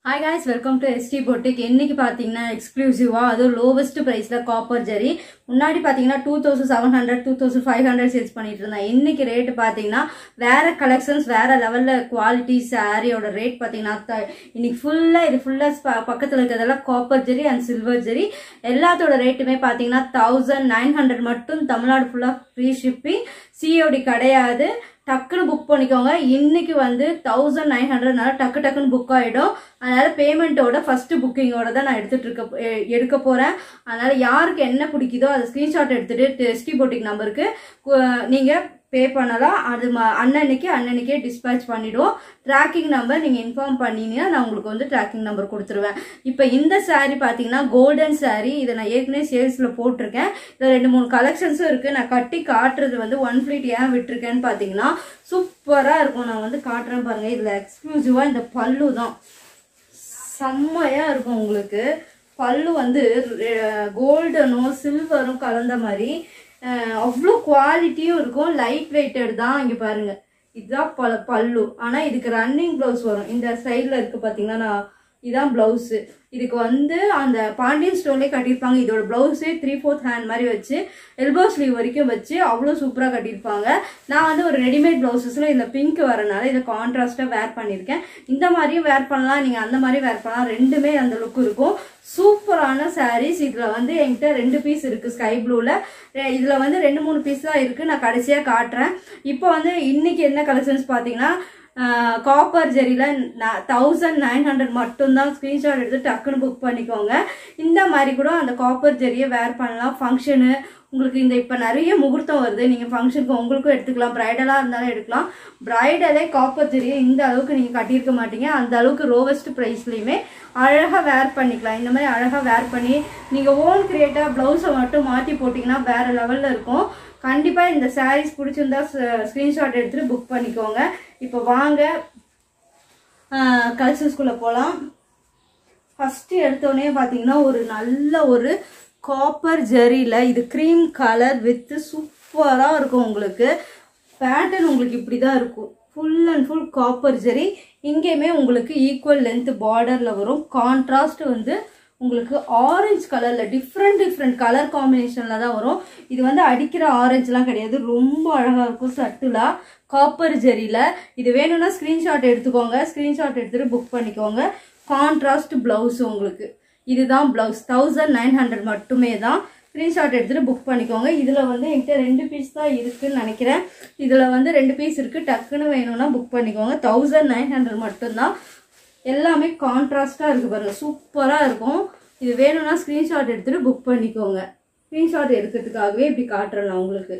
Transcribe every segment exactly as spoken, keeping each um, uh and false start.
Hi guys, welcome to S T Boutique. இன்னைக்கு பாத்தீங்கன்னா எக்ஸ்க்ளூசிவா அது லோவஸ்ட் பிரைஸ்ல காப்பர் ஜெரி முன்னாடி பாத்தீங்கன்னா two thousand seven hundred two thousand five hundred sales பண்ணிட்டு இருந்தா. இன்னைக்கு ரேட் பாத்தீங்கன்னா வேற கலெக்ஷன்ஸ் வேற லெவல்ல குவாலிட்டி சாரியோட ரேட் பாத்தீங்கன்னா இன்னைக்கு ஃபுல்லா இது ஃபுல்லா பக்கத்துல இருக்கிறதெல்லாம் copper zari and silver zari எல்லாத்தோட ரேட்டுமே பாத்தீங்கன்னா one thousand nine hundred மட்டும். தமிழ்நாடு ஃபுல்லா ஃப்ரீ ஷிப்பிங், சிஓடி கிடையாது. டக்குன்னு புக் பண்ணிக்கோங்க. இன்னைக்கு வந்து தௌசண்ட் நைன் ஹண்ட்ரட்னால டக்கு டக்குன்னு புக் ஆகிடும். அதனால பேமெண்ட்டோட ஃபர்ஸ்ட் புக்கிங்கோட தான் நான் எடுத்துட்டு இருக்க எடுக்க போறேன். அதனால யாருக்கு என்ன பிடிக்குதோ அதை ஸ்கிரீன்ஷாட் எடுத்துட்டு எஸ் டி Boutique நம்பருக்கு நீங்க பே பண்ணலாம். அது அன்னன்னைக்கு அன்னன்னைக்கே டிஸ்பேச் பண்ணிடுவோம். ட்ராக்கிங் நம்பர் நீங்க இன்ஃபார்ம் பண்ணீங்கன்னா நான் உங்களுக்கு வந்து ட்ராக்கிங் நம்பர் கொடுத்துருவேன். இப்போ இந்த சாரீ பாத்தீங்கன்னா கோல்டன் சாரீ. இதை நான் ஏற்கனவே சேல்ஸ்ல போட்டிருக்கேன். இதுல ரெண்டு மூணு கலெக்ஷன்ஸும் இருக்கு. நான் கட்டி காட்டுறது வந்து ஒன் ஃபிளீட் ஏன் விட்டுருக்கேன்னு பாத்தீங்கன்னா சூப்பரா இருக்கும். நான் வந்து காட்டுறேன் பாருங்க. இதுல எக்ஸ்க்ளூசிவா இந்த பல்லு தான் செம்மையா இருக்கும். உங்களுக்கு பல்லு வந்து கோல்டனும் சில்வரும் கலந்த மாதிரி அவ்வளோ குவாலிட்டியும் இருக்கும். லைட் வெயிட்டட் தான். இங்கே பாருங்க, இதுதான் ப பல்லு. ஆனால் இதுக்கு ரன்னிங் ப்ளவுஸ் வரும். இந்த சைடில் இருக்கு பார்த்தீங்கன்னா நான் இதான் பிளவுஸு. இதுக்கு வந்து அந்த பாண்டியன் ஸ்டோன்லேயே கட்டியிருப்பாங்க. இதோட பிளவுஸே த்ரீ ஃபோர்த் ஹேண்ட் மாதிரி வச்சு எல்போ ஸ்லீவ் வரைக்கும் வச்சு அவ்வளோ சூப்பராக கட்டியிருப்பாங்க. நான் வந்து ஒரு ரெடிமேட் பிளவுஸஸில் இந்த பிங்க் வரனால இதை கான்ட்ராஸ்டாக வேர் பண்ணியிருக்கேன். இந்த மாதிரியும் வேர் பண்ணலாம், நீங்கள் அந்த மாதிரி வேர் பண்ணலாம். ரெண்டுமே அந்த லுக் இருக்கும். சூப்பரான சாரீஸ். இதில் வந்து என்கிட்ட ரெண்டு பீஸ் இருக்குது ஸ்கை ப்ளூவில். இதில் வந்து ரெண்டு மூணு பீஸ் தான் இருக்குது. நான் கடைசியாக காட்டுறேன். இப்போ வந்து இன்னைக்கு என்ன கலெக்ஷன்ஸ் பார்த்தீங்கன்னா காப்பர் ஜெரியில் தௌசண்ட் நைன் ஹண்ட்ரட் மட்டும்தான். ஸ்க்ரீன்ஷாட் எடுத்து டக்குன்னு புக் பண்ணிக்கோங்க. இந்த மாதிரி கூட அந்த காப்பர் ஜெரியை வேர் பண்ணலாம். ஃபங்க்ஷனு உங்களுக்கு இந்த இப்போ நிறைய முகூர்த்தம் வருது. நீங்கள் ஃபங்க்ஷனுக்கு உங்களுக்கும் எடுத்துக்கலாம். ப்ரைடலாக இருந்தாலும் எடுக்கலாம். ப்ரைடலே காப்பர் ஜெரியை இந்த அளவுக்கு நீங்கள் கட்டியிருக்க மாட்டீங்க. அந்த அளவுக்கு லோவஸ்ட் ப்ரைஸ்லையுமே அழகாக வேர் பண்ணிக்கலாம். இந்த மாதிரி அழகாக வேர் பண்ணி நீங்கள் ஓன் கிரியேட்டாக ப்ளவுஸை மட்டும் மாற்றி போட்டிங்கன்னா வேறு லெவலில் இருக்கும். கண்டிப்பாக இந்த சாரீஸ் பிடிச்சிருந்தா ஸ்க்ரீன்ஷாட் எடுத்துகிட்டு புக் பண்ணிக்கோங்க. இப்போ வாங்க கலெக்ஷன்ஸ்குள்ளே போகலாம். ஃபஸ்ட்டு எடுத்தோடனே பார்த்தீங்கன்னா ஒரு நல்ல ஒரு காப்பர் ஜெரியில் இது க்ரீம் கலர் வித்து சூப்பராக இருக்கும். உங்களுக்கு பேட்டர்ன் உங்களுக்கு இப்படி தான் இருக்கும். Full and full copper zari. இங்கேயுமே உங்களுக்கு ஈக்குவல் லென்த் பார்டரில் வரும். கான்ட்ராஸ்ட் வந்து உங்களுக்கு ஆரஞ்சு கலரில் டிஃப்ரெண்ட் டிஃப்ரெண்ட் கலர் காம்பினேஷனில் தான் வரும். இது வந்து அடிக்கிற ஆரஞ்சுலாம் கிடையாது. ரொம்ப அழகாக இருக்கும். சட்டுலாக காப்பர் ஜெரியில். இது வேணும்னா ஸ்க்ரீன்ஷாட் எடுத்துக்கோங்க. ஸ்க்ரீன்ஷாட் எடுத்துகிட்டு புக் பண்ணிக்கோங்க. கான்ட்ராஸ்ட் ப்ளவுஸ் உங்களுக்கு இதுதான் ப்ளவுஸ். தௌசண்ட் நைன் ஹண்ட்ரட் மட்டுமே தான். ஸ்க்ரீன்ஷாட் எடுத்துகிட்டு புக் பண்ணிக்கோங்க. இதில் வந்து என்கிட்ட ரெண்டு பீஸ் தான் இருக்குதுன்னு நினைக்கிறேன். இதில் வந்து ரெண்டு பீஸ் இருக்குது. டக்குன்னு வேணும்னா புக் பண்ணிக்கோங்க. தௌசண்ட் நைன் ஹண்ட்ரட் மட்டும்தான். எல்லாமே கான்ட்ராஸ்டாக இருக்குது பாருங்கள். சூப்பராக இருக்கும். இது வேணும்னா ஸ்க்ரீன்ஷாட் எடுத்துகிட்டு புக் பண்ணிக்கோங்க. ஸ்க்ரீன்ஷாட் எடுக்கிறதுக்காகவே இப்படி காட்டுறேன் நான் உங்களுக்கு.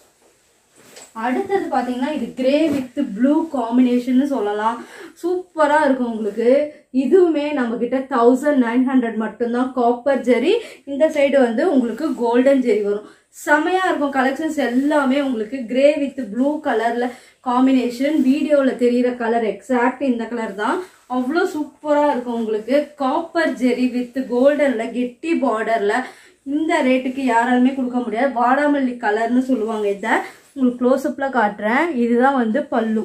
அடுத்தது பார்த்தீங்கன்னா இது கிரே வித் ப்ளூ காம்பினேஷன்னு சொல்லலாம். சூப்பராக இருக்கும் உங்களுக்கு. இதுவுமே நம்மக்கிட்ட தௌசண்ட் நைன் ஹண்ட்ரட் மட்டும்தான். காப்பர் ஜெரி. இந்த சைடு வந்து உங்களுக்கு கோல்டன் ஜெரி வரும். செமையாக இருக்கும். கலெக்ஷன்ஸ் எல்லாமே உங்களுக்கு கிரே வித் ப்ளூ கலரில் காம்பினேஷன். வீடியோவில் தெரிகிற கலர் எக்ஸாக்ட் இந்த கலர் தான். அவ்வளோ சூப்பராக இருக்கும் உங்களுக்கு. காப்பர் ஜெரி வித் கோல்டனில் கெட்டி பார்டரில் இந்த ரேட்டுக்கு யாராலுமே கொடுக்க முடியாது. வாடாமல்லி கலர்னு சொல்லுவாங்க. இதை உங்களுக்கு க்ளோஸ்அப்பில் காட்டுறேன். இதுதான் வந்து பல்லு.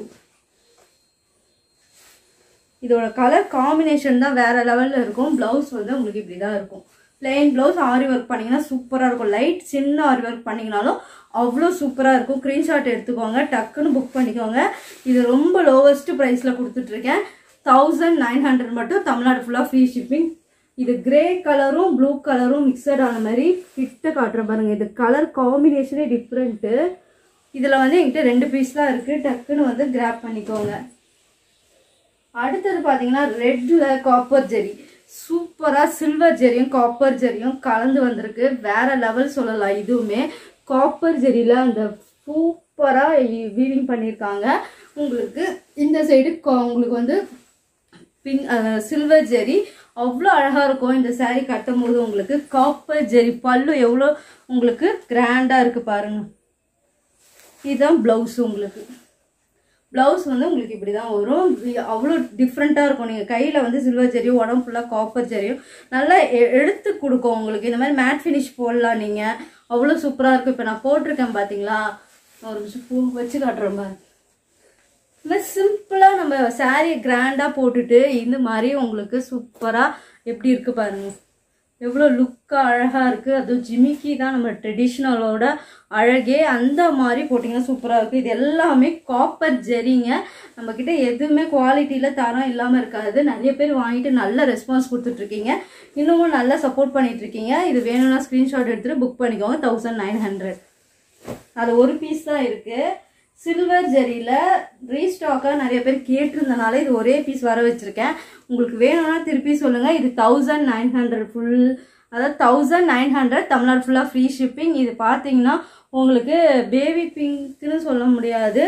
இதோட கலர் காம்பினேஷன் தான் வேறு லெவலில் இருக்கும். ப்ளவுஸ் வந்து உங்களுக்கு இப்படி தான் இருக்கும். Plain blouse. ஆரி ஒர்க் பண்ணிங்கன்னா சூப்பராக இருக்கும். லைட் சின்ன ஆரி ஒர்க் பண்ணிங்கனாலும் அவ்வளோ சூப்பராக இருக்கும். ஸ்க்ரீன்ஷாட் எடுத்துக்கோங்க. டக்குன்னு புக் பண்ணிக்கோங்க. இது ரொம்ப லோவஸ்ட் ப்ரைஸில் கொடுத்துட்ருக்கேன். தௌசண்ட் நைன் ஹண்ட்ரட் மட்டும். தமிழ்நாடு ஃபுல்லாக ஃப்ரீ ஷிப்பிங். இது கிரே கலரும் ப்ளூ கலரும் மிக்சட் ஆன மாதிரி கிட்ட காட்டுற பாருங்கள். இது கலர் காம்பினேஷனே டிஃப்ரெண்ட்டு. இதில் வந்து என்கிட்ட ரெண்டு பீஸ் தான் இருக்குது. டக்குன்னு வந்து கிராப் பண்ணிக்கோங்க. அடுத்தது பார்த்தீங்கன்னா ரெட்டில் காப்பர் ஜெரி. சூப்பராக சில்வர் ஜெரியும் காப்பர் ஜெரியும் கலந்து வந்திருக்கு. வேறு லெவல் சொல்லலாம். இதுவுமே காப்பர் ஜெரியில் அந்த சூப்பராக வீவிங் பண்ணியிருக்காங்க. உங்களுக்கு இந்த சைடு உங்களுக்கு வந்து பின் சில்வர் ஜெரி அவ்வளோ அழகாக இருக்கும். இந்த சாரீ கட்டும் போது உங்களுக்கு காப்பர் ஜெரி பல்லு எவ்வளோ உங்களுக்கு கிராண்டாக இருக்குது பாருங்கள். இதுதான் ப்ளவுஸ். உங்களுக்கு ப்ளவுஸ் வந்து உங்களுக்கு இப்படி தான் வரும். அவ்வளோ டிஃப்ரெண்ட்டாக இருக்கும். நீங்கள் கையில் வந்து சில்வர் ஜெரியும் உடம்பு ஃபுல்லாக காப்பர் ஜெரியும் நல்லா எடுத்து கொடுக்கும் உங்களுக்கு. இந்த மாதிரி மேட் ஃபினிஷ் போடலாம் நீங்கள். அவ்வளோ சூப்பராக இருக்கும். இப்போ நான் போட்டிருக்கேன் பார்த்தீங்களா. ஒரு நிமிஷம் பூ வச்சு காட்டுற மாதிரி சிம்பிளா நம்ம சாரியை கிராண்டா போட்டுட்டு இந்த மாதிரி உங்களுக்கு சூப்பரா எப்படி இருக்கு பாருங்க. எவ்வளோ லுக்காக அழகாக இருக்குது. அதுவும் ஜிமிக்கி தான் நம்ம ட்ரெடிஷ்னலோட அழகே. அந்த மாதிரி போட்டிங்கன்னா சூப்பராக இருக்குது. இது எல்லாமே காப்பர் ஜெரிங்க. நம்மக்கிட்ட எதுவுமே குவாலிட்டியில் தரம் இல்லாமல் இருக்காது. நிறைய பேர் வாங்கிட்டு நல்ல ரெஸ்பான்ஸ் கொடுத்துட்ருக்கீங்க. இன்னமும் நல்லா சப்போர்ட் பண்ணிகிட்ருக்கீங்க. இது வேணும்னா ஸ்க்ரீன்ஷாட் எடுத்துகிட்டு புக் பண்ணிக்கோங்க. தௌசண்ட் நைன் ஹண்ட்ரட் அது ஒரு பீஸ் தான் இருக்குது. சில்வர் ஜெரியில் ரீஸ்டாக்காக நிறைய பேர் கேட்டிருந்தனால இது ஒரே பீஸ் வர வச்சுருக்கேன். உங்களுக்கு வேணும்னா திருப்பி சொல்லுங்கள். இது தௌசண்ட் நைன் ஹண்ட்ரட் ஃபுல், அதாவது தௌசண்ட் நைன் ஹண்ட்ரட் தமிழ்நாடு ஃபுல்லாக ஃப்ரீ ஷிப்பிங். இது பார்த்தீங்கன்னா உங்களுக்கு பேபி பிங்க்னு சொல்ல முடியாது,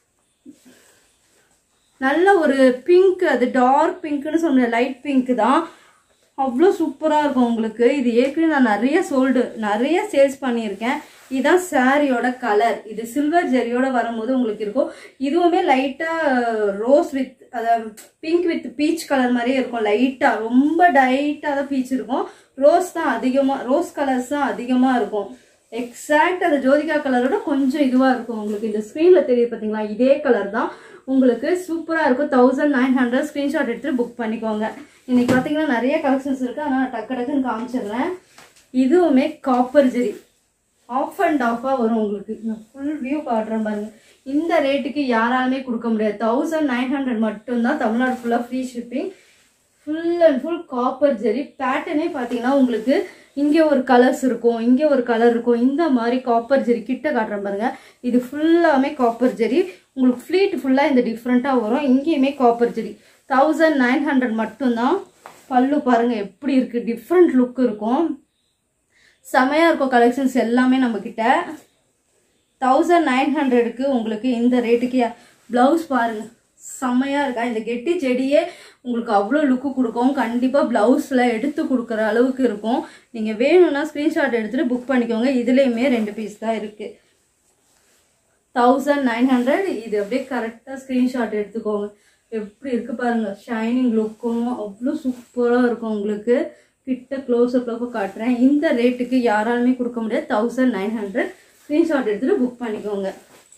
நல்ல ஒரு பிங்க், அது டார்க் பிங்க்னு சொல்ல முடியாது, லைட் பிங்க் தான். அவ்வளோ சூப்பராக இருக்கும் உங்களுக்கு. இது ஏற்கனவே நான் நிறைய சோல்டு நிறைய சேல்ஸ் பண்ணியிருக்கேன். இதுதான் சாரியோட கலர். இது சில்வர் ஜெரியோட வரும்போது உங்களுக்கு இருக்கும். இதுவுமே லைட்டாக ரோஸ் வித் அதாவது பிங்க் வித் பீச் கலர் மாதிரியே இருக்கும். லைட்டாக ரொம்ப டைட்டாக தான் பீச் இருக்கும். ரோஸ் தான் அதிகமாக, ரோஸ் கலர்ஸ் தான் அதிகமாக இருக்கும். எக்ஸாக்ட் அந்த ஜோதிகா கலரோட கொஞ்சம் இதுவாக இருக்கும். உங்களுக்கு இந்த ஸ்க்ரீனில் தெரியுது பார்த்தீங்களா, இதே கலர் தான். உங்களுக்கு சூப்பராக இருக்கும். தௌசண்ட் நைன் ஹண்ட்ரட் ஸ்க்ரீன்ஷாட் எடுத்துகிட்டு புக் பண்ணிக்கோங்க. இன்றைக்கி பார்த்தீங்கன்னா நிறைய கலெக்ஷன்ஸ் இருக்குது, ஆனால் டக்கு டக்குன்னு காமிச்சிடுறேன். இதுவுமே காப்பர் ஜெரி ஆஃப் அண்ட் ஆஃபாக வரும் உங்களுக்கு. நான் ஃபுல் வியூ காட்டுறேன் பாருங்கள். இந்த ரேட்டுக்கு யாராலுமே கொடுக்க முடியாது. தௌசண்ட் நைன் ஹண்ட்ரட் மட்டும்தான் தமிழ்நாடு ஃபுல்லாக free shipping. Full and full copper zari. பேட்டர்னே பார்த்தீங்கன்னா உங்களுக்கு இங்கே ஒரு கலர்ஸ் இருக்கும், இங்கே ஒரு கலர் இருக்கும். இந்த மாதிரி காப்பர் ஜெரி கிட்ட காட்டுறேன் பாருங்கள். இது ஃபுல்லாமே காப்பர் ஜெரி. உங்களுக்கு ஃப்ளீட் ஃபுல்லாக இந்த டிஃப்ரெண்ட்டாக வரும். இங்கேயுமே copper zari. Thousand nine hundred மட்டும்தான். பல்லு பாருங்கள் எப்படி இருக்குது, டிஃப்ரெண்ட் லுக் இருக்கும். செமையாக இருக்கும் கலெக்ஷன்ஸ் எல்லாமே நம்மக்கிட்ட. தௌசண்ட் நைன் ஹண்ட்ரடுக்கு உங்களுக்கு இந்த ரேட்டுக்கு ப்ளவுஸ் பாருங்கள் செம்மையாக இருக்கா. இந்த கெட்டி செடியே உங்களுக்கு அவ்வளோ லுக்கு கொடுக்கும். கண்டிப்பாக ப்ளவுஸில் எடுத்து கொடுக்குற அளவுக்கு இருக்கும். நீங்கள் வேணும்னா ஸ்க்ரீன்ஷாட் எடுத்துகிட்டு புக் பண்ணிக்கோங்க. இதுலேயுமே ரெண்டு பீஸ் தான் இருக்குது. தௌசண்ட் நைன் ஹண்ட்ரட் இது அப்படியே கரெக்டாக ஸ்க்ரீன்ஷாட் எடுத்துக்கோங்க. எப்படி இருக்குது பாருங்கள், ஷைனிங் லுக்கும் அவ்வளோ சூப்பராக இருக்கும். உங்களுக்கு கிட்ட க்ளோஸ்அப்பில் காட்டுறேன். இந்த ரேட்டுக்கு யாராலுமே கொடுக்க முடியாது. தௌசண்ட் நைன் ஹண்ட்ரட் ஸ்க்ரீன்ஷாட் எடுத்துகிட்டு புக் பண்ணிக்கோங்க.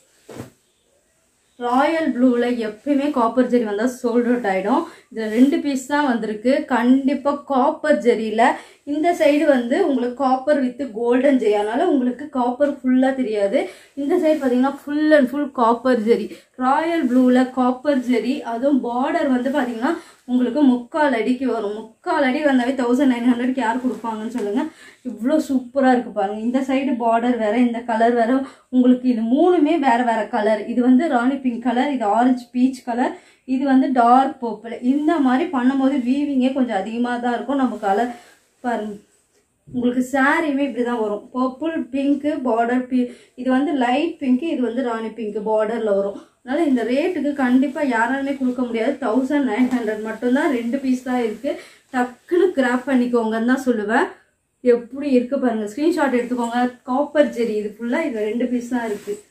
ராயல் ப்ளூவில் எப்பயுமே காப்பர் ஜெரி வந்தால் சோல்ட் அவுட் ஆகிடும். இதில் ரெண்டு பீஸ் தான் வந்திருக்கு. கண்டிப்பாக காப்பர் ஜெரியில் இந்த சைடு வந்து உங்களுக்கு காப்பர் வித் கோல்டன் ஜெரி, அதனால் உங்களுக்கு காப்பர் ஃபுல்லாக தெரியாது. இந்த சைடு பார்த்தீங்கன்னா full and full copper zari. Royal ப்ளூவில் காப்பர் ஜெரி. அதுவும் பார்டர் வந்து பார்த்தீங்கன்னா உங்களுக்கு முக்கால் அடிக்கு வரும். முக்கால் அடி வந்தாவே தௌசண்ட் நைன் ஹண்ட்ரட்க்கு யார் கொடுப்பாங்கன்னு சொல்லுங்கள். இவ்வளோ சூப்பராக இருக்குது பாருங்கள். இந்த சைடு பார்டர் வேறு, இந்த கலர் வேறு. உங்களுக்கு இது மூணுமே வேறு வேறு கலர். இது வந்து ராணி பிங்க் கலர், இது ஆரஞ்சு பீச் கலர், இது வந்து டார்க் பர்பிள். இந்த மாதிரி பண்ணும்போது வீவிங்கே கொஞ்சம் அதிகமாக தான் இருக்கும். நம்ம கலர் பாருங்க, உங்களுக்கு சாரியுமே இப்படி தான் வரும். பர்பிள் பிங்க்கு பார்டர் பி இது வந்து லைட் பிங்க்கு, இது வந்து ராணி பிங்க்கு பார்டரில் வரும். அதனால் இந்த ரேட்டுக்கு கண்டிப்பாக யாராலுமே கொடுக்க முடியாது. தௌசண்ட் நைன் ஹண்ட்ரட் மட்டும்தான். ரெண்டு பீஸ் தான் இருக்குது. டக்குன்னு கிராப் பண்ணிக்கோங்கன்னு தான் சொல்லுவேன். எப்படி இருக்குது பாருங்கள், ஸ்க்ரீன்ஷாட் எடுத்துக்கோங்க. காப்பர் ஜெரி இது ஃபுல்லாக இது ரெண்டு பீஸ் தான் இருக்குது.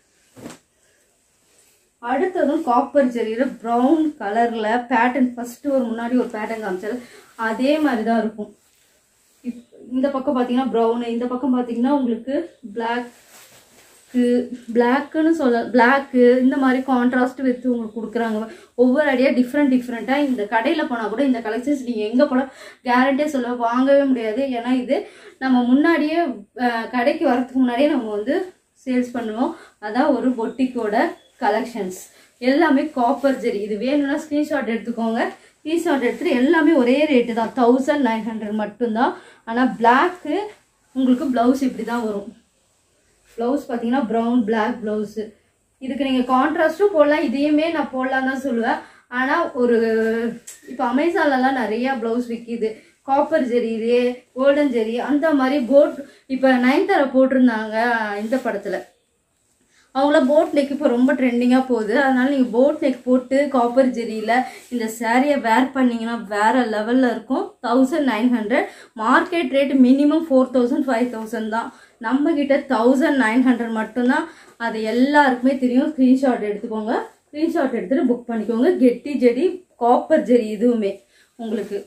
அடுத்ததும் காப்பர் ஜெரியில் ப்ரௌன் கலரில் பேட்டர்ன் ஃபஸ்ட்டு ஒரு முன்னாடி ஒரு பேட்டர்ன் காமிச்சாரு, அதே மாதிரி தான் இருக்கும். இப் இந்த பக்கம் பார்த்தீங்கன்னா ப்ரௌனு, இந்த பக்கம் பார்த்தீங்கன்னா உங்களுக்கு பிளாக்கு பிளாக்குன்னு சொல்ல பிளாக்கு இந்த மாதிரி கான்ட்ராஸ்ட் வச்சு உங்களுக்கு கொடுக்குறாங்க. ஒவ்வொரு ஐடியா டிஃப்ரெண்ட் டிஃப்ரெண்ட்டாக. இந்த கடையில் போனால் கூட இந்த கலெக்ஷன்ஸ் நீங்கள் எங்கே போனால் கேரண்டியாக சொல்ல வாங்கவே முடியாது. ஏன்னா இது நம்ம முன்னாடியே கடைக்கு வரதுக்கு முன்னாடியே நம்ம வந்து சேல்ஸ் பண்ணுவோம். அதான் ஒரு பொட்டிக்கோட கலெக்ஷன்ஸ் எல்லாமே காப்பர் ஜெரி. இது வேணும்னா ஸ்க்ரீன்ஷாட் எடுத்துக்கோங்க. ஸ்க்ரீன்ஷாட் எடுத்துகிட்டு எல்லாமே ஒரே ரேட்டு தான், தௌசண்ட் நைன் ஹண்ட்ரட் மட்டும்தான். ஆனால் பிளாக்கு உங்களுக்கு ப்ளவுஸ் இப்படி தான் வரும். ப்ளவுஸ் பார்த்தீங்கன்னா ப்ரௌன் பிளாக் ப்ளவுஸு. இதுக்கு நீங்கள் கான்ட்ராஸ்ட்டும் போடலாம், இதையுமே நான் போடலாம் தான் சொல்லுவேன். ஆனால் ஒரு இப்போ அமேசான்லலாம் நிறையா ப்ளவுஸ் விற்கிது காப்பர் ஜெரி, இதே கோல்டன் ஜெரி அந்த மாதிரி. போட் இப்போ நயன்தாரா போட்டிருந்தாங்க இந்த படத்தில், அவங்கள போட் நெக் இப்போ ரொம்ப ட்ரெண்டிங்காக போகுது. அதனால் நீங்கள் போட் நெக் போட்டு காப்பர் ஜெரியில் இந்த சாரியை வேர் பண்ணிங்கன்னா வேறு லெவலில் இருக்கும். Thousand nine hundred market rate minimum four thousand five thousand தான். நம்மக்கிட்ட தௌசண்ட் நைன் ஹண்ட்ரட் மட்டும்தான். அது எல்லாருக்குமே தெரியும். ஸ்க்ரீன்ஷாட் எடுத்துக்கோங்க. ஸ்க்ரீன்ஷாட் எடுத்துகிட்டு புக் பண்ணிக்கோங்க. கெட்டி ஜெரி காப்பர் ஜெரி இதுவுமே உங்களுக்கு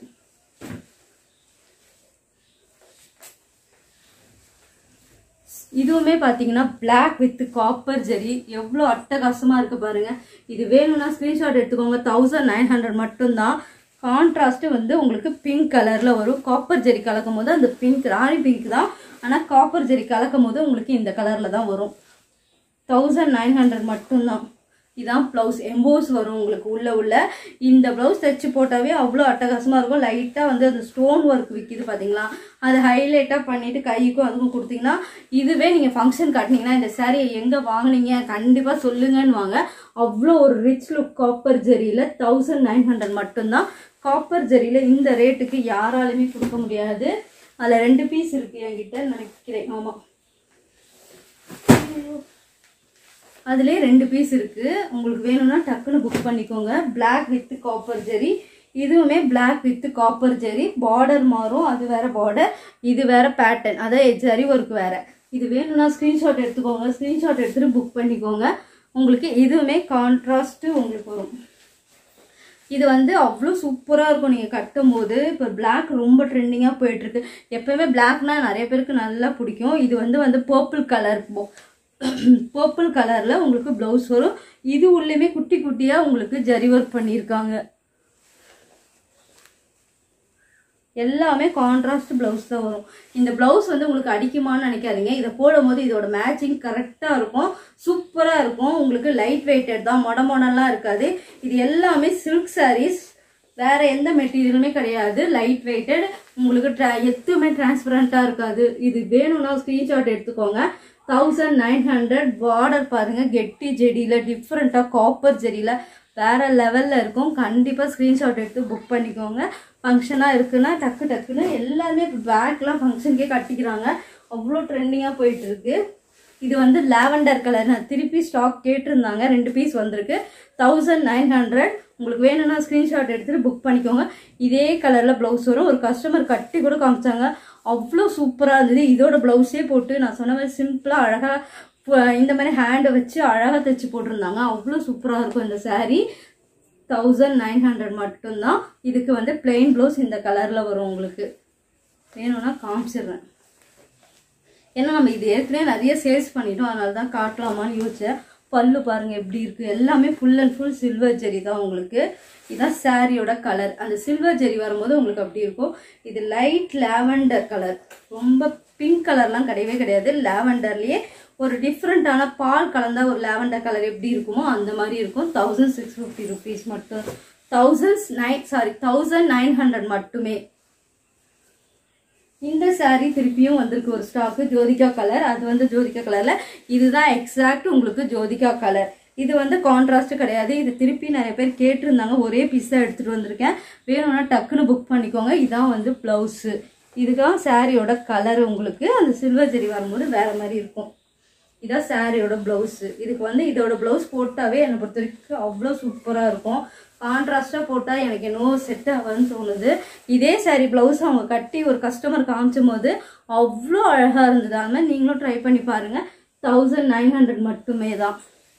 இதுவுமே பார்த்தீங்கன்னா பிளாக் வித் காப்பர் ஜெரி எவ்வளோ அட்டகாசமாக இருக்குது பாருங்கள். இது வேணும்னா ஸ்க்ரீன்ஷாட் எடுத்துக்கோங்க. தௌசண்ட் நைன் ஹண்ட்ரட் மட்டும்தான். கான்ட்ராஸ்ட்டு வந்து உங்களுக்கு பிங்க் கலரில் வரும். காப்பர் ஜெரி கலக்கும் போது அந்த பிங்க் ராணி பிங்க் தான், ஆனால் காப்பர் ஜெரி கலக்கும் போது உங்களுக்கு இந்த கலரில் தான் வரும். தௌசண்ட் நைன் ஹண்ட்ரட் மட்டும்தான். இதான் ப்ளவுஸ் எம்போஸ் வரும் உங்களுக்கு உள்ள உள்ள. இந்த ப்ளவுஸ் தைச்சு போட்டாவே அவ்வளோ அட்டகாசமாக இருக்கும். லைட்டாக வந்து அந்த ஸ்டோன் ஒர்க் விற்கிது பார்த்தீங்களா, அதை ஹைலைட்டாக பண்ணிவிட்டு கைக்கும் அதுக்கும் கொடுத்தீங்கன்னா, இதுவே நீங்கள் ஃபங்க்ஷன் காட்டினீங்கன்னா இந்த சாரீ எங்கே வாங்கினீங்க கண்டிப்பாக சொல்லுங்கன்னு வாங்க. அவ்வளோ ஒரு ரிச் லுக் காப்பர் ஜெரியில் தௌசண்ட் நைன் ஹண்ட்ரட் மட்டும்தான். காப்பர் ஜெரியில் இந்த ரேட்டுக்கு யாராலுமே கொடுக்க முடியாது. அதில் ரெண்டு பீஸ் இருக்குது என்கிட்ட நினைக்கிறேன். ஆமாம், அதுலேயே ரெண்டு பீஸ் இருக்குது. உங்களுக்கு வேணும்னா டக்குன்னு புக் பண்ணிக்கோங்க. Black with copper zari. இதுவுமே black with copper zari. Border மாறும், அது வேற பார்டர், இது வேற பேட்டர்ன், அதான் ஜரி ஒர்க் வேற. இது வேணும்னா ஸ்க்ரீன்ஷாட் எடுத்துக்கோங்க. ஸ்க்ரீன்ஷாட் எடுத்துகிட்டு புக் பண்ணிக்கோங்க. உங்களுக்கு இதுவுமே கான்ட்ராஸ்ட்டு உங்களுக்கு வரும். இது வந்து அவ்வளோ சூப்பராக இருக்கும் நீங்கள் கட்டும் போது. இப்போ பிளாக் ரொம்ப ட்ரெண்டிங்காக போயிட்டுருக்கு. எப்போயுமே பிளாக்னா நிறைய பேருக்கு நல்லா பிடிக்கும். இது வந்து வந்து பர்பிள் கலர் பர்பிள் கலரில் உங்களுக்கு ப்ளவுஸ் வரும். இது உள்ளேயுமே குட்டி குட்டியாக உங்களுக்கு ஜரி ஒர்க் பண்ணியிருக்காங்க. எல்லாமே கான்ட்ராஸ்ட் ப்ளவுஸ் தான் வரும். இந்த ப்ளவுஸ் வந்து உங்களுக்கு அடிக்குமான்னு நினைக்காதீங்க. இதை போடும் போது இதோட மேட்சிங் கரெக்டாக இருக்கும், சூப்பராக இருக்கும். உங்களுக்கு லைட் வெயிட்டட் தான், மொட மொடலாம் இருக்காது. இது எல்லாமே சில்க் சாரீஸ், வேற எந்த மெட்டீரியலுமே கிடையாது. லைட் வெயிட்டட், உங்களுக்கு ட்ரா எதுவுமே டிரான்ஸ்பரண்ட்டாக இருக்காது. இது வேணும்னா ஸ்க்ரீன்ஷாட் எடுத்துக்கோங்க. Thousand nine hundred. பார்டர் பாருங்கள், கெட்டி ஜெடியில் டிஃப்ரெண்ட்டாக காப்பர் ஜெடியில் வேற லெவலில் இருக்கும். கண்டிப்பாக ஸ்க்ரீன்ஷாட் எடுத்து புக் பண்ணிக்கோங்க. ஃபங்க்ஷனாக இருக்குன்னா டக்கு டக்குன்னு எல்லாருமே பேக்லாம் ஃபங்க்ஷனுக்கே கட்டிக்கிறாங்க. அவ்வளோ ட்ரெண்டிங்காக போயிட்டுருக்கு. இது வந்து லாவெண்டர் கலர். நான் திருப்பி ஸ்டாக் கேட்டிருந்தாங்க, ரெண்டு பீஸ் வந்திருக்கு. Thousand nine hundred. உங்களுக்கு வேணும்னா ஸ்க்ரீன்ஷாட் எடுத்துகிட்டு புக் பண்ணிக்கோங்க. இதே கலரில் ப்ளவுஸ் வரும். ஒரு கஸ்டமர் கட்டி கூட காமிச்சாங்க, அவ்வளோ சூப்பராக இருந்தது. இதோட ப்ளவுஸே போட்டு நான் சொன்ன மாதிரி சிம்பிளாக அழகாக இந்த மாதிரி ஹேண்டை வச்சு அழகாக தைச்சி போட்டிருந்தாங்க. அவ்வளோ சூப்பராக இருக்கும் இந்த சாரீ. தௌசண்ட் நைன் ஹண்ட்ரட் மட்டும்தான். இதுக்கு வந்து பிளெயின் ப்ளவுஸ் இந்த கலரில் வரும். உங்களுக்கு வேணும்னா காமிச்சிடுறேன். ஏன்னா நம்ம இது ஏற்கனவே நிறைய சேல்ஸ் பண்ணிட்டோம், அதனால தான் காட்டலாமான்னு யோசிச்சேன். பல்லு பாருங்கள் எப்படி இருக்குது. எல்லாமே full and full silver zari தான் உங்களுக்கு. இதுதான் சாரியோட கலர். அந்த சில்வர் ஜெரி வரும்போது உங்களுக்கு அப்படி இருக்கும். இது லைட் லாவெண்டர் கலர், ரொம்ப பிங்க் கலர்லாம் கிடையவே கிடையாது. லாவெண்டர்லேயே ஒரு டிஃப்ரெண்ட்டான பால் கலந்தா ஒரு லாவெண்டர் கலர் எப்படி இருக்குமோ அந்த மாதிரி இருக்கும். தௌசண்ட் சிக்ஸ் ஃபிஃப்டி ருபீஸ் மட்டும். Thousand nine sorry thousand nine hundred மட்டுமே. இந்த சாரீ திருப்பியும் வந்திருக்கு ஒரு ஸ்டாக்கு, ஜோதிகா கலர். அது வந்து ஜோதிகா கலரில் இதுதான் எக்ஸாக்ட் உங்களுக்கு ஜோதிகா கலர். இது வந்து கான்ட்ராஸ்ட் கிடையாது. இது திருப்பி நிறைய பேர் கேட்டிருந்தாங்க, ஒரே பீஸ் தான் எடுத்துகிட்டு வந்திருக்கேன். வேணும்னா டக்குன்னு புக் பண்ணிக்கோங்க. இதான் வந்து ப்ளவுஸு. இதுதான் சாரியோட கலர். உங்களுக்கு அந்த சில்வர் ஜெரி வரும்போது வேறு மாதிரி இருக்கும். இதான் சாரியோட ப்ளவுஸு. இதுக்கு வந்து இதோட ப்ளவுஸ் போட்டாவே என்னை பொறுத்த வரைக்கும் அவ்வளோ சூப்பராக இருக்கும். கான்ட்ராஸ்டாக போட்டால் எனக்கு என்னவோ செட் ஆகுதுன்னு தோணுது. இதே சாரீ ப்ளவுஸ் அவங்க கட்டி ஒரு கஸ்டமர் காமிச்சும் போது அவ்வளோ அழகாக இருந்தது. அதனால் நீங்களும் ட்ரை பண்ணி பாருங்கள். தௌசண்ட் நைன் ஹண்ட்ரட் மட்டுமே தான்.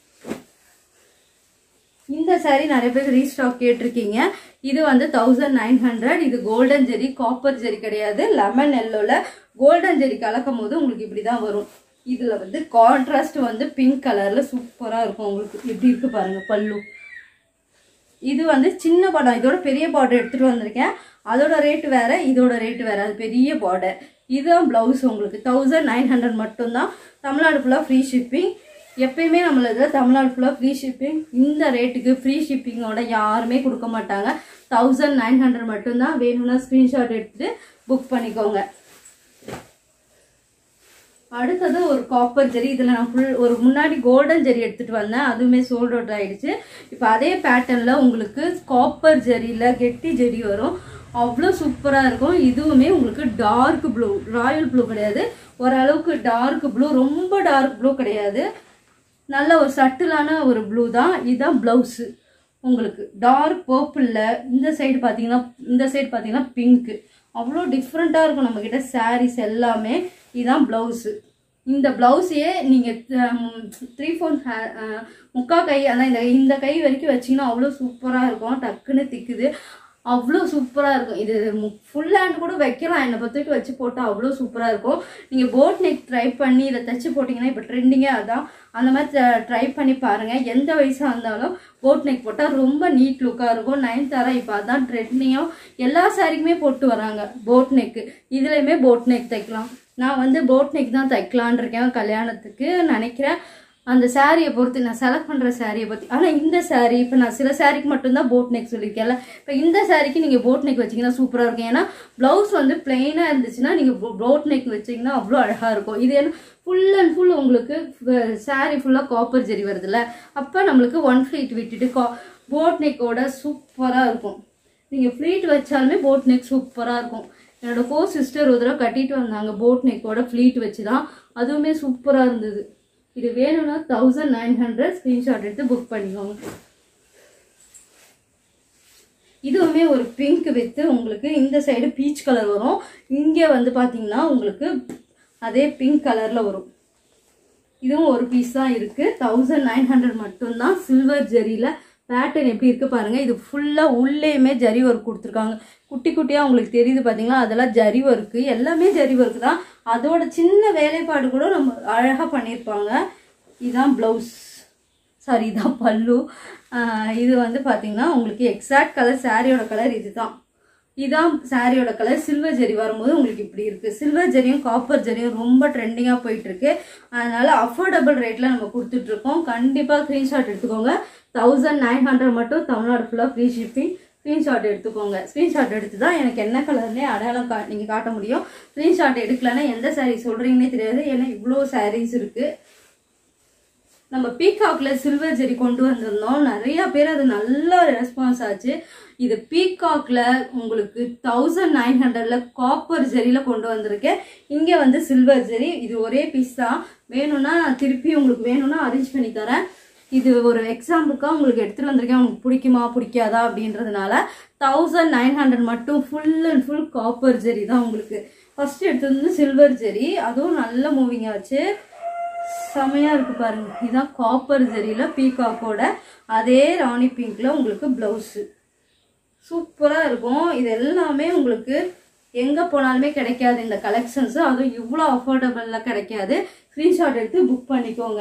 இந்த சாரீ நிறைய பேர் ரீஸ்டாக் கேட்டிருக்கீங்க. இது வந்து தௌசண்ட் நைன் ஹண்ட்ரட். இது கோல்டன் ஜெரி, காப்பர் ஜெரி கிடையாது. லெமன் எல்லோவில் கோல்டன் ஜெரி கலக்கும் போது உங்களுக்கு இப்படி தான் வரும். இதில் வந்து கான்ட்ராஸ்ட் வந்து பிங்க் கலரில் சூப்பராக இருக்கும். உங்களுக்கு எப்படி இருக்குது பாருங்கள் பல்லு. இது வந்து சின்ன பார்டர், இதோட பெரிய பார்டர் எடுத்துகிட்டு வந்திருக்கேன். அதோட ரேட்டு வேறு, இதோட ரேட்டு வேறு. அது பெரிய பார்டர். இதுதான் ப்ளவுஸ். உங்களுக்கு தௌசண்ட் நைன் ஹண்ட்ரட் மட்டும்தான். தமிழ்நாடு ஃபுல்லாக ஃப்ரீ ஷிப்பிங். எப்பயுமே நம்மளது தமிழ்நாடு ஃபுல்லாக ஃப்ரீ ஷிப்பிங். இந்த ரேட்டுக்கு ஃப்ரீ ஷிப்பிங்கோட யாருமே கொடுக்க மாட்டாங்க. தௌசண்ட் நைன் ஹண்ட்ரட் மட்டும்தான். வேணும்னா ஸ்க்ரீன்ஷாட் எடுத்துகிட்டு புக் பண்ணிக்கோங்க. அடுத்தது ஒரு காப்பர் ஜெரி. இதில் நான் ஃபுல் ஒரு முன்னாடி கோல்டன் ஜெரி எடுத்துகிட்டு வந்தேன், அதுவுமே சோல்ட் அவுட் ஆகிடுச்சு. இப்போ அதே பேட்டர்னில் உங்களுக்கு காப்பர் ஜெரியில் கெட்டி ஜெரி வரும். அவ்வளோ சூப்பராக இருக்கும். இதுவுமே உங்களுக்கு டார்க் ப்ளூ, ராயல் ப்ளூ கிடையாது, ஓரளவுக்கு டார்க் ப்ளூ, ரொம்ப டார்க் ப்ளூ கிடையாது, நல்ல ஒரு சட்டிலான ஒரு ப்ளூ தான். இதுதான் ப்ளவுஸு. உங்களுக்கு டார்க் பர்பிளில் இந்த சைடு பார்த்தீங்கன்னா இந்த சைடு பார்த்தீங்கன்னா பிங்க்கு. அவ்வளோ டிஃப்ரெண்ட்டாக இருக்கும் நம்மக்கிட்ட சாரீஸ் எல்லாமே. இதுதான் ப்ளவுஸு. இந்த ப்ளவுஸையே நீங்கள் த்ரீ ஃபோர் முக்கா கை, ஆனால் இந்த இந்த கை வரைக்கும் வச்சிங்கன்னா அவ்வளோ சூப்பராக இருக்கும். டக்குன்னு திக்குது. அவ்வளோ சூப்பராக இருக்கும். இது ஃபுல் ஹேண்ட் கூட வைக்கலாம், என்னை பொறுத்தவரைக்கும் வச்சு போட்டால் அவ்வளோ சூப்பராக இருக்கும். நீங்கள் போட் நெக் ட்ரை பண்ணி இதை தைச்சி போட்டிங்கன்னா இப்போ ட்ரெண்டிங்கே அதான். அந்த மாதிரி ட்ரை பண்ணி பாருங்கள். எந்த வயசாக இருந்தாலும் போட் நெக் போட்டால் ரொம்ப நீட் லுக்காக இருக்கும். நயன்தாரா இப்போ அதான் ட்ரெண்டிங்கும், எல்லா சாரிக்குமே போட்டு வராங்க போட் நெக்கு. இதுலேயுமே போட் நெக் தைக்கலாம். நான் வந்து போட் நெக் தான் தைக்கலான் இருக்கேன் கல்யாணத்துக்கு நினைக்கிறேன். அந்த சாரியை பொறுத்து நான் செலக்ட் பண்ணுற சாரியை பற்றி. ஆனால் இந்த சாரீ இப்போ நான் சில சாரிக்கு மட்டும்தான் போட் நெக் சொல்லியிருக்கேன்ல, இப்போ இந்த சாரிக்கு நீங்கள் போட் நெக் வச்சிங்கன்னா சூப்பராக இருக்கும். ஏன்னா ப்ளவுஸ் வந்து பிளெயினாக இருந்துச்சுன்னா நீங்கள் போட் நெக் வச்சிங்கன்னா அவ்வளோ அழகாக இருக்கும். இது ஏன்னா ஃபுல் அண்ட் ஃபுல் உங்களுக்கு சாரீ ஃபுல்லாக காப்பர் ஜெரி வருதுல்ல, அப்போ நம்மளுக்கு ஒன் ஃப்ளீட் விட்டுட்டு கா போட் நெக்கோட சூப்பராக இருக்கும். நீங்கள் ஃப்ளீட் வச்சாலுமே போட் நெக் சூப்பராக இருக்கும். என்னோடய கோ சிஸ்டர் ஒரு தடவை கட்டிட்டு வந்தாங்க போட் நெக்கோட ஃப்ளீட் வச்சு தான், அதுவுமே சூப்பராக இருந்தது. இது வேணும்னா தௌசண்ட் நைன் ஹண்ட்ரட் ஸ்க்ரீன்ஷாட் எடுத்து புக் பண்ணிக்கோங்க. இதுவுமே ஒரு பிங்க் வித்து உங்களுக்கு இந்த சைடு பீச் கலர் வரும், இங்கே வந்து பார்த்தீங்கன்னா உங்களுக்கு அதே பிங்க் கலரில் வரும். இதுவும் ஒரு பீஸ் தான் இருக்குது. தௌசண்ட் நைன் ஹண்ட்ரட் மட்டும்தான். சில்வர் ஜெரியில் பேட்டர்ன் எப்படி இருக்குது பாருங்கள். இது ஃபுல்லாக உள்ளேயுமே ஜரி ஒர்க் கொடுத்துருக்காங்க. குட்டி குட்டியாக உங்களுக்கு தெரியுது பார்த்தீங்களா, அதெல்லாம் ஜரி ஒர்க்கு, எல்லாமே ஜரி ஒர்க்கு தான். அதோட சின்ன வேலைப்பாடு கூட நம்ம அழகாக பண்ணியிருப்பாங்க. இதுதான் ப்ளவுஸ், சாரி இதுதான் பல்லு. இது வந்து பார்த்தீங்கன்னா உங்களுக்கு எக்ஸாக்ட் கலர், சாரியோட கலர் இது தான். இதுதான் சாரியோட கலர். சில்வர் ஜெரி வரும்போது உங்களுக்கு இப்படி இருக்குது. சில்வர் ஜெரியும் காப்பர் ஜெரியும் ரொம்ப ட்ரெண்டிங்காக போயிட்டுருக்கு. அதனால் அஃபோர்டபுள் ரேட்டில் நம்ம கொடுத்துட்ருக்கோம். கண்டிப்பாக ஸ்க்ரீன்ஷாட் எடுத்துக்கோங்க. தௌசண்ட் நைன் ஹண்ட்ரட் மட்டும், தமிழ்நாடு ஃபுல்லாக ஃப்ரீ ஷிப்பிங். ஸ்க்ரீன்ஷாட் எடுத்துக்கோங்க. ஸ்க்ரீன்ஷாட் எடுத்து தான் எனக்கு என்ன கலர்னே அடையாளம் கா நீங்கள் காட்ட முடியும். ஸ்க்ரீன்ஷாட் எடுக்கலன்னா எந்த சாரீ சொல்கிறீங்கன்னே தெரியாது. ஏன்னா இவ்வளோ சாரீஸ் இருக்குது. நம்ம பீகாக்கில் சில்வர் ஜெரி கொண்டு வந்திருந்தோம், நிறைய பேர் அது நல்ல ரெஸ்பான்ஸ் ஆச்சு. இது பீகாக்கில் உங்களுக்கு தௌசண்ட் நைன் ஹண்ட்ரட்ல காப்பர் ஜெரியில் கொண்டு வந்திருக்கேன். இங்கே வந்து சில்வர் ஜெரி. இது ஒரே பீஸ் தான். வேணும்னா திருப்பி உங்களுக்கு வேணும்னா அரேஞ்ச் பண்ணி தரேன். இது ஒரு எக்ஸாம்பிளுக்காக உங்களுக்கு எடுத்துகிட்டு வந்திருக்கேன். உங்களுக்கு பிடிக்குமா பிடிக்காதா அப்படின்றதுனால தௌசண்ட் நைன் ஹண்ட்ரட் மட்டும் full and full copper zari தான் உங்களுக்கு. ஃபஸ்ட்டு எடுத்து வந்து சில்வர் ஜெரி, அதுவும் நல்ல மூவிங் ஆச்சு, செமையாக இருக்குது பாருங்கள். இதுதான் காப்பர் ஜெரியில் பீகாக்கோட அதே ராணி பிங்க்கில் உங்களுக்கு ப்ளவுஸு சூப்பராக இருக்கும். இது எல்லாமே உங்களுக்கு எங்கே போனாலுமே கிடைக்காது இந்த கலெக்ஷன்ஸு, அதுவும் இவ்வளோ அஃபோர்டபுளில் கிடைக்காது. ஸ்க்ரீன்ஷாட் எடுத்து புக் பண்ணிக்கோங்க.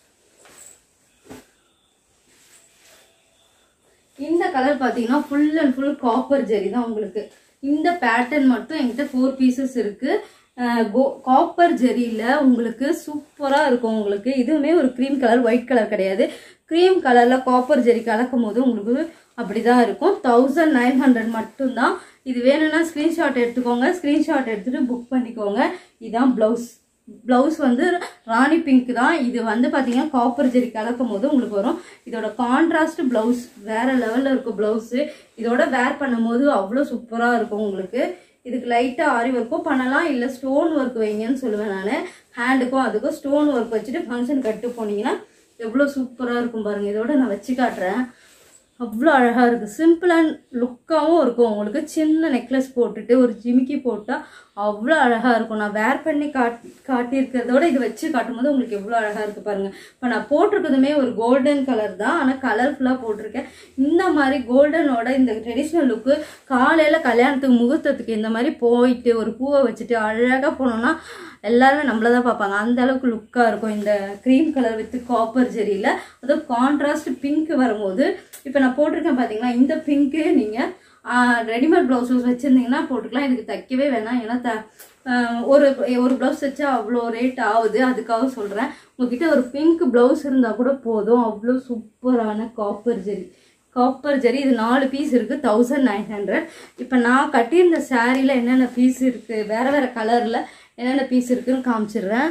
இந்த கலர் பார்த்தீங்கன்னா full and full copper zari தான் உங்களுக்கு. இந்த பேட்டர்ன் மட்டும் என்கிட்ட ஃபோர் பீசஸ் இருக்குது. கோ காப்பர் ஜெரியில் உங்களுக்கு சூப்பராக இருக்கும். உங்களுக்கு இதுவுமே ஒரு க்ரீம் கலர், ஒயிட் கலர் கிடையாது. க்ரீம் கலரில் காப்பர் ஜெரி கலக்கும் போது உங்களுக்கு அப்படி தான் இருக்கும். தௌசண்ட் நைன் ஹண்ட்ரட் மட்டும்தான். இது வேணும்னா ஸ்க்ரீன்ஷாட் எடுத்துக்கோங்க. ஸ்க்ரீன்ஷாட் எடுத்துகிட்டு புக் பண்ணிக்கோங்க. இதுதான் ப்ளவுஸ். ப்ளவுஸ் வந்து ராணி பிங்க் தான். இது வந்து பார்த்தீங்கன்னா காப்பர் ஜெரி கலக்கும் போது உங்களுக்கு வரும். இதோட கான்ட்ராஸ்ட் ப்ளவுஸ் வேறு லெவலில் இருக்கும். ப்ளவுஸு இதோட வேர் பண்ணும் போது அவ்வளோ சூப்பராக இருக்கும் உங்களுக்கு. இதுக்கு லைட்டாக ஆரி ஒர்க்கும் பண்ணலாம், இல்லை ஸ்டோன் ஒர்க் வைங்கன்னு சொல்லுவேன் நான். ஹேண்டுக்கும் அதுக்கும் ஸ்டோன் ஒர்க் வச்சுட்டு ஃபங்க்ஷன் கட்டு போனீங்கன்னா எவ்வளோ சூப்பராக இருக்கும் பாருங்கள். இதோட நான் வச்சு காட்டுறேன். அவ்வளோ அழகாக இருக்குது. சிம்பிள் அண்ட் லுக்காகவும் இருக்கும். உங்களுக்கு சின்ன நெக்லஸ் போட்டுட்டு ஒரு ஜிமிக்கி போட்டால் அவ்வளோ அழகாக இருக்கும். நான் வேர் பண்ணி காட் காட்டியிருக்கிறதோட இது வச்சு காட்டும்போது உங்களுக்கு எவ்வளோ அழகாக இருக்குது பாருங்கள். இப்போ நான் போட்டிருக்கிறதுமே ஒரு கோல்டன் கலர் தான், ஆனால் கலர்ஃபுல்லாக போட்டிருக்கேன். இந்த மாதிரி கோல்டனோட இந்த ட்ரெடிஷ்னல் லுக்கு காலையில் கல்யாணத்துக்கு முகூர்த்தத்துக்கு இந்த மாதிரி போயிட்டு ஒரு பூவை வச்சுட்டு அழகாக போனோன்னா எல்லாருமே நம்மள தான் பார்ப்பாங்க. அந்த அளவுக்கு லுக்காக இருக்கும். இந்த க்ரீம் கலர் வித் காப்பர் ஜெரியில் அதுவும் கான்ட்ராஸ்ட் பிங்க் வரும்போது, இப்போ நான் போட்டிருக்கேன் பார்த்தீங்களா, இந்த பிங்க்கு நீங்கள் ரெடிமேட் ப்ளவுஸஸ் வச்சுருந்தீங்கன்னா போட்டுக்கலாம். இதுக்கு தைக்கவே வேணாம். ஏன்னா த ஒரு ஒரு ப்ளவுஸ் வச்சா அவ்வளோ ரேட் ஆகுது, அதுக்காக சொல்கிறேன். உங்ககிட்ட ஒரு பிங்க் ப்ளவுஸ் இருந்தால் கூட போதும். அவ்வளோ சூப்பரான காப்பர் ஜெரி. காப்பர் ஜெரி இது நாலு பீஸ் இருக்குது. Thousand nine hundred. இப்போ நான் கட்டியிருந்த சாரியில் என்னென்ன பீஸ் இருக்குது, வேறு வேறு கலரில் என்னென்ன பீஸ் இருக்குதுன்னு காமிச்சிடுறேன்.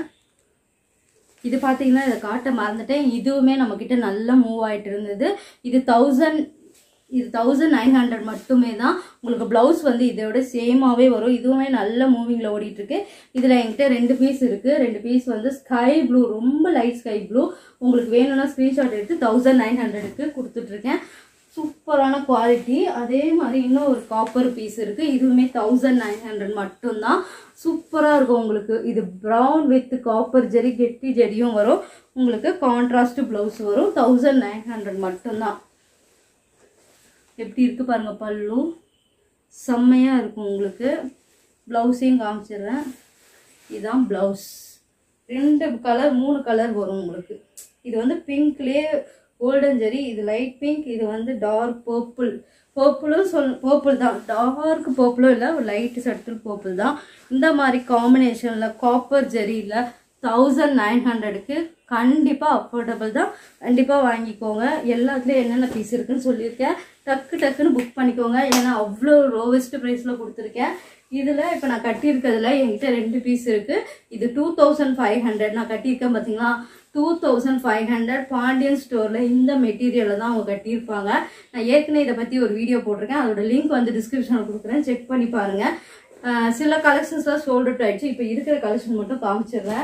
இது பார்த்தீங்கன்னா இதை காட்ட மறந்துட்டேன். இதுவுமே நம்மக்கிட்ட நல்லா மூவ் ஆகிட்டு இருந்தது. இது தௌசண்ட் இது தௌசண்ட் நைன் ஹண்ட்ரட் மட்டுமே தான். உங்களுக்கு ப்ளவுஸ் வந்து இதோட சேமாகவே வரும். இதுவுமே நல்ல மூவிங்கில் ஓடிட்டுருக்கு. இதில் என்கிட்ட ரெண்டு பீஸ் இருக்குது. ரெண்டு பீஸ் வந்து ஸ்கை ப்ளூ, ரொம்ப லைட் ஸ்கை ப்ளூ. உங்களுக்கு வேணும்னா ஸ்க்ரீன்ஷாட் எடுத்து தௌசண்ட் நைன் ஹண்ட்ரடுக்கு கொடுத்துட்ருக்கேன். சூப்பரான குவாலிட்டி. அதே மாதிரி இன்னும் ஒரு காப்பர் பீஸ் இருக்குது. இதுவுமே தௌசண்ட் நைன் ஹண்ட்ரட் மட்டும்தான். சூப்பராக இருக்கும் உங்களுக்கு. இது ப்ரௌன் வித் காப்பர் ஜெரி, கெட்டி ஜெரியும் வரும். உங்களுக்கு கான்ட்ராஸ்ட் ப்ளவுஸ் வரும். தௌசண்ட் நைன் ஹண்ட்ரட் மட்டும்தான். எப்படி இருக்குது பாருங்கள் பல்லு. செம்மையாக இருக்கும் உங்களுக்கு. ப்ளவுஸையும் காமிச்சிடுறேன். இதுதான் ப்ளவுஸ். ரெண்டு கலர் மூணு கலர் வரும் உங்களுக்கு. இது வந்து பிங்க்லேயே கோல்டன் ஜெரி, இது லைட் பிங்க், இது வந்து டார்க் பர்பிள். பர்பிளும் சொல் பர்பிள் தான், டார்க் பர்பிளும் இல்லை, ஒரு லைட்டு சட்டில் பர்பிள் தான். இந்த மாதிரி காம்பினேஷனில் காப்பர் ஜெரியில் தௌசண்ட் நைன் ஹண்ட்ரடுக்கு கண்டிப்பாக அஃபோர்டபுள் தான். கண்டிப்பாக வாங்கிக்கோங்க. எல்லாத்துலேயும் என்னென்ன பீஸ் இருக்குன்னு சொல்லியிருக்கேன். டக்கு டக்குன்னு புக் பண்ணிக்கோங்க. ஏன்னா அவ்வளோ லோவஸ்ட் ப்ரைஸில் கொடுத்துருக்கேன். இதில் இப்போ நான் கட்டியிருக்கிறதுல என்கிட்ட ரெண்டு பீஸ் இருக்குது. இது டூ தௌசண்ட் ஃபைவ் ஹண்ட்ரட் நான் கட்டியிருக்கேன் பார்த்தீங்களா, two thousand five hundred Pandian ஸ்டோரில் இந்த மெட்டீரியலில் தான் அவங்க கட்டியிருப்பாங்க. நான் ஏற்கனவே இதை பற்றி ஒரு வீடியோ போட்டிருக்கேன். அதோட லிங்க் வந்து டிஸ்கிரிப்ஷனில் கொடுக்குறேன், செக் பண்ணி பாருங்கள். சில கலெக்ஷன்ஸ்லாம் சோல்ட் அவுட் ஆகிடுச்சு. இப்போ இருக்கிற கலெக்ஷன் மட்டும் காமிச்சிடுறேன்.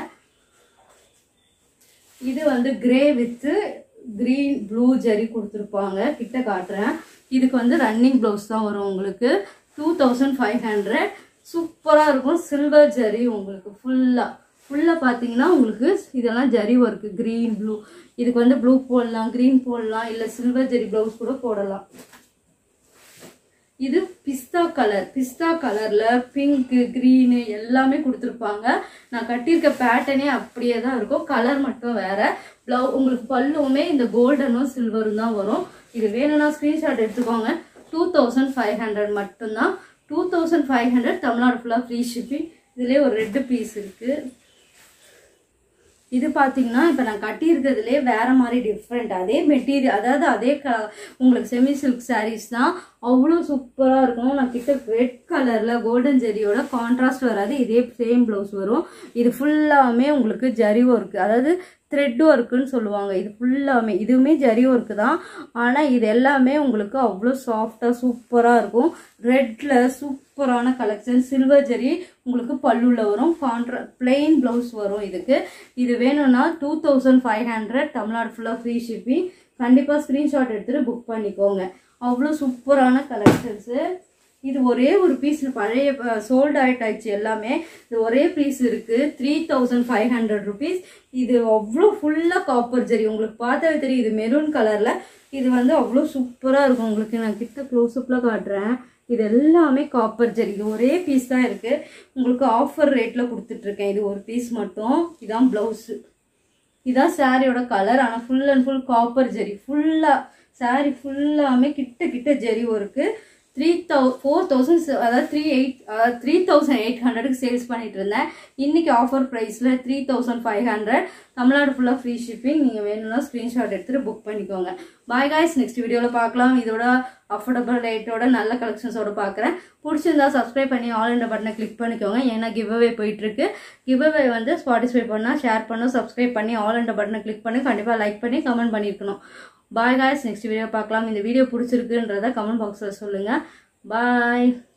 இது வந்து grey with green blue zari கொடுத்துருப்பாங்க. கிட்ட காட்டுறேன். இதுக்கு வந்து ரன்னிங் ப்ளவுஸ் தான் வரும் உங்களுக்கு. டூ தௌசண்ட் ஃபைவ் ஹண்ட்ரட் சூப்பராக இருக்கும். சில்வர் ஜெரி உங்களுக்கு ஃபுல்லாக ஃபுல்லாக பார்த்தீங்கன்னா உங்களுக்கு இதெல்லாம் ஜெரி ஒர்க்கு. க்ரீன் ப்ளூ, இதுக்கு வந்து ப்ளூ போடலாம், க்ரீன் போடலாம், இல்லை சில்வர் ஜெரி ப்ளவுஸ் கூட போடலாம். இது பிஸ்தா கலர். பிஸ்தா கலரில் பிங்க்கு க்ரீனு எல்லாமே கொடுத்துருப்பாங்க. நான் கட்டியிருக்க பேட்டர்னே அப்படியே தான் இருக்கும், கலர் மட்டும் வேறு. ப்ளவு உங்களுக்கு பல்லுமே இந்த கோல்டனும் சில்வரும் தான் வரும். இது வேணும்னா ஸ்க்ரீன்ஷாட் எடுத்துக்கோங்க. டூ தௌசண்ட் ஃபைவ் ஹண்ட்ரட் மட்டும்தான். Two thousand five hundred Tamil Nadu ஃபுல்லாக ஃப்ரீ ஷிப்பிங். இதுலேயே ஒரு ரெட்டு பீஸ் இருக்குது. இது பார்த்தீங்கன்னா இப்போ நான் கட்டியிருக்கிறதுலே வேறு மாதிரி டிஃப்ரெண்ட். அதே மெட்டீரியல், அதாவது அதே க உங்களுக்கு செமி சில்க் சாரீஸ் தான். அவ்வளோ சூப்பராக இருக்கும். நான் கிட்ட ரெட் கலரில் கோல்டன் ஜெரியோட கான்ட்ராஸ்ட் வராது, இதே சேம் ப்ளவுஸ் வரும். இது ஃபுல்லாமே உங்களுக்கு ஜரி ஒர்க்கு, அதாவது த்ரெட் ஒர்க்குன்னு சொல்லுவாங்க. இது ஃபுல்லாமே இதுவுமே ஜரி ஒர்க்கு தான். ஆனால் இது எல்லாமே உங்களுக்கு அவ்வளோ சாஃப்டாக சூப்பராக இருக்கும். ரெட்டில் சூப்பரான கலெக்ஷன். சில்வர் ஜெரி உங்களுக்கு பல்லுல வரும். கான்ட்ரா பிளெயின் ப்ளவுஸ் வரும் இதுக்கு. இது வேணும்னா two thousand five hundred Tamil Nadu ஃபுல்லாக ஃப்ரீ ஷிப்பிங். கண்டிப்பாக ஸ்க்ரீன்ஷாட் எடுத்துகிட்டு புக் பண்ணிக்கோங்க. அவ்வளோ சூப்பரான கலெக்ஷன்ஸு. இது ஒரே ஒரு பீஸ் பழைய சோல்ட் அவுட் ஆயிடுச்சு எல்லாமே. இது ஒரே பீஸ் இருக்குது. Three thousand five hundred rupees. இது அவ்வளோ ஃபுல்லாக காப்பர் ஜெரி. உங்களுக்கு பார்த்தாவே தெரியும், இது மெரூன் கலரில். இது வந்து அவ்வளோ சூப்பராக இருக்கும் உங்களுக்கு. நான் கிட்ட க்ளோஸ்அப்பில் காட்டுறேன். இது எல்லாமே காப்பர் ஜெரி. இது ஒரே பீஸ் தான் இருக்குது. உங்களுக்கு ஆஃபர் ரேட்டில் கொடுத்துட்ருக்கேன். இது ஒரு பீஸ் மட்டும். இதான் ப்ளவுஸு, இதான் சாரியோட கலர். ஆனால் full and full copper zari. ஃபுல்லாக சாரி ஃபுல்லாமே கிட்ட கிட்ட zari work. Three thou four thousand அதாவது three eight three thousand eight ஹண்ட்ரடுக்கு சேல்ஸ் பண்ணிட்டு இருந்தேன். இன்றைக்கி ஆஃபர் ப்ரைஸில் three thousand five hundred Tamil Nadu ஃபுல்லாக ஃப்ரீ ஷிப்பிங். நீங்கள் வேணும்னா ஸ்க்ரீன்ஷாட் எடுத்துகிட்டு புக் பண்ணிக்கோங்க. பாய் காய்ஸ், நெக்ஸ்ட் வீடியோவில் பார்க்கலாம். இதோட அஃபோர்டபுள் ரேட்டோட நல்ல கலெக்ஷன்ஸோட பார்க்குறேன். பிடிச்சிருந்தா சப்ஸ்கிரைப் பண்ணி ஆல் இன் பட்டனை கிளிக் பண்ணிக்கோங்க. ஏன்னா கிவ் அவே போயிட்டுருக்கு. கிவ் அவே வந்து பார்ட்டிசிபேட் பண்ணால் ஷேர் பண்ணணும். சப்ஸ்கிரைப் பண்ணி ஆல் இன் பட்டனை கிளிக் பண்ணி கண்டிப்பாக லைக் பண்ணி கமெண்ட் பண்ணியிருக்கணும். பாய் காய்ஸ், நெக்ஸ்ட் வீடியோ பார்க்கலாம். இந்த வீடியோ பிடிச்சிருக்குன்றத கமெண்ட் பாக்ஸில் சொல்லுங்கள். பாய்.